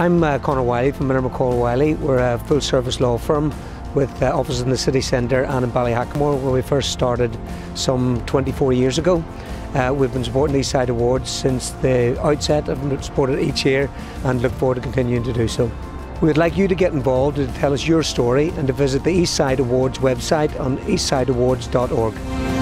I'm Conor Wylie from Millar, McCall, Wylie. We're a full-service law firm with offices in the city centre and in Ballyhackamore, where we first started some 24 years ago. We've been supporting East Side Awards since the outset. I've been supported each year and look forward to continuing to do so. We'd like you to get involved and to tell us your story and to visit the East Side Awards website on eastsideawards.org.